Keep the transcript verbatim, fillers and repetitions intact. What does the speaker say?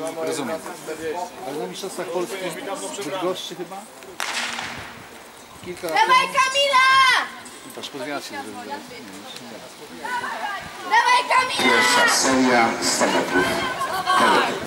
Rozumiem. Ale na Mistrzostwach Polski w Bydgoszczy chyba? Kilka lat temu... Dawaj Kamila! Patrz, podwiacie. Dawaj Kamila! Pierwsza seria sto metrów.